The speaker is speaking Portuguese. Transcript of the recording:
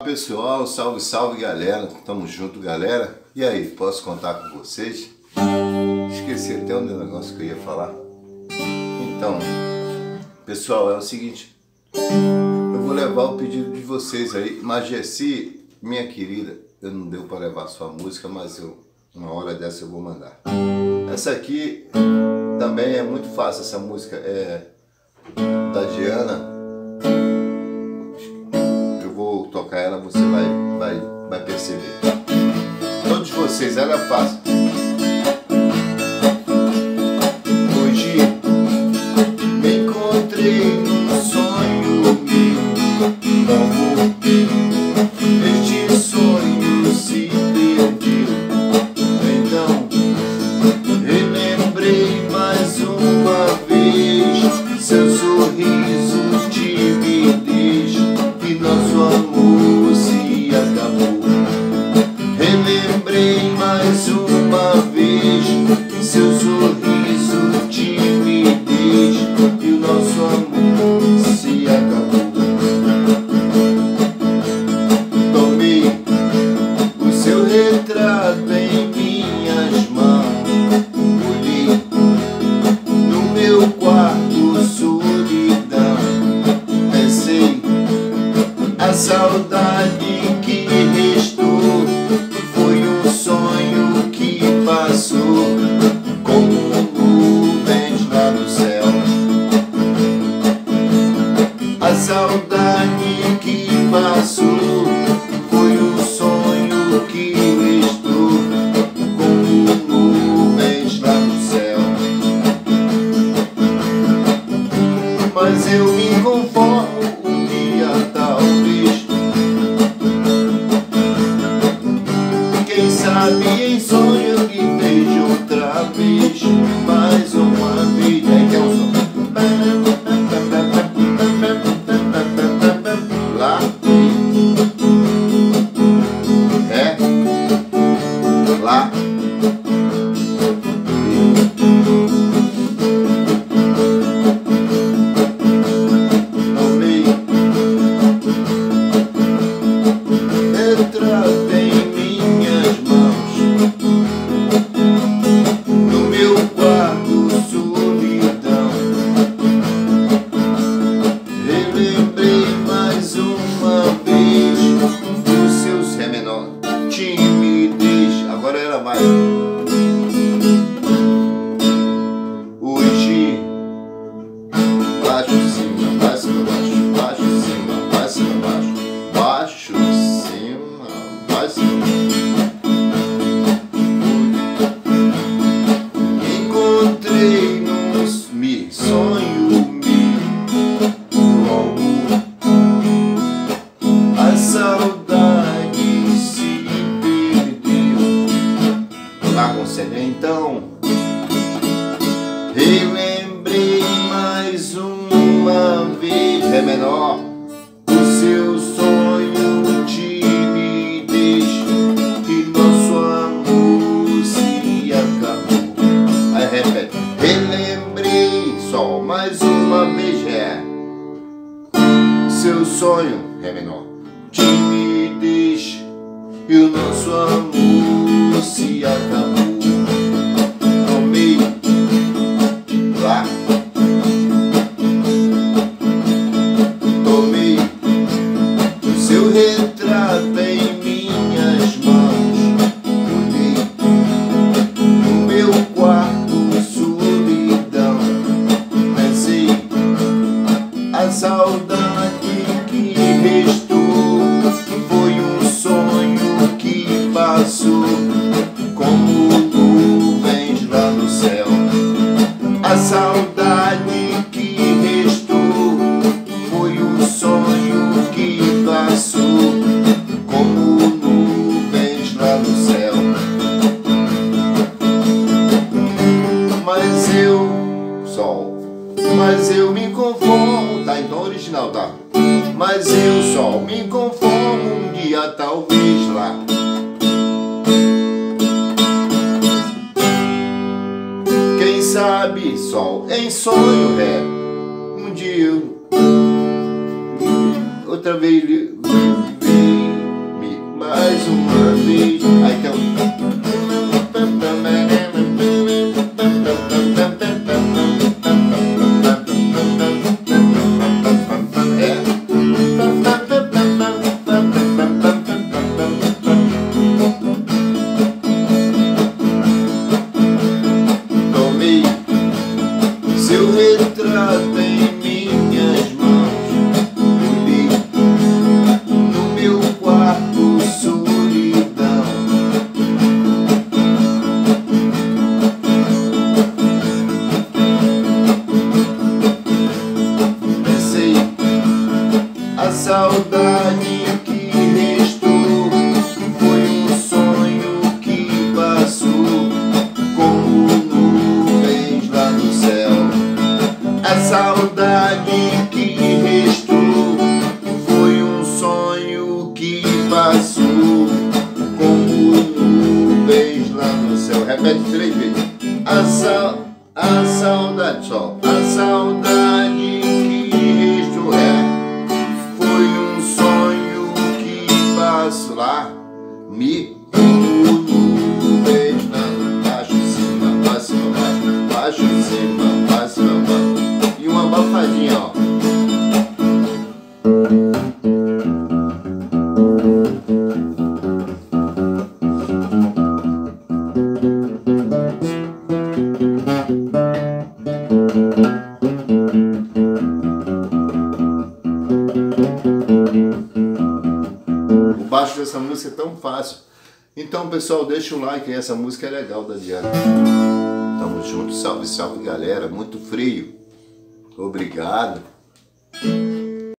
Pessoal, salve, salve galera, tamo junto galera. E aí, posso contar com vocês? Esqueci até um negócio que eu ia falar. Então, pessoal, é o seguinte, eu vou levar o pedido de vocês aí. Majessi, minha querida, eu não deu para levar sua música, mas uma hora dessa eu vou mandar. Essa aqui também é muito fácil, essa música é da Diana. Tocar ela, você vai perceber. Todos vocês, ela é fácil. Hoje me encontrei num sonho meu, este sonho se perdeu. Então relembrei mais uma vez seu sorriso, timidez e nosso amor se acabou. Relembrei mais uma vez seu sorriso, timidez e o nosso amor se acabou. Tomei o seu retrato em minhas mãos, olhei no meu quarto, solidão, pensei a saudade que restou foi um sonho que passou como nuvens lá no céu. A saudade que passou foi um sonho que restou como nuvens lá no céu. Mas eu me conformo um dia talvez, quem sabe em sonho que vejo outra vez, mais uma vez. É que é o som. Lá, ré, lá. Tomei retrato em minhas mãos, no meu quarto, solidão. Relembrei mais uma vez dos seus ré menor, timidez. Agora ela vai. Hoje baixo, cima, baixo, baixo, baixo, cima, baixo, baixo, baixo, cima, baixo. Encontrei num sonho meu, a saudade se perdeu. Lá com você, então. Relembrei mais uma vez, ré menor, o seu sonho, timidez e nosso amor se acabou. Aí repete, relembrei, sol, mais uma vez, ré, seu sonho, ré menor, timidez e o nosso amor se acabou. Tomei lá, tomei o seu retrato em minhas mãos, olhei no meu quarto, solidão, pensei a saudade que restou foi um sonho que passou como nuvens lá no céu. A saudade que restou foi um sonho que passou como nuvens lá no céu. Mas eu, sol, mas eu me conformo, tá em tom original, tá? Mas eu, sol, me conformo um dia talvez lá. Quem sabe, sol, em sonho, ré, um dia eu outra vez pessoal. A saudade que restou foi um sonho que passo lá, me beijando, baixo, cima, baixo, baixo, cima, baixo, baixo. E uma abafadinha, ó. O baixo dessa música é tão fácil. Então, pessoal, deixa o like aí, essa música é legal da Diana. Tamo junto, salve, salve, galera. Muito frio. Obrigado.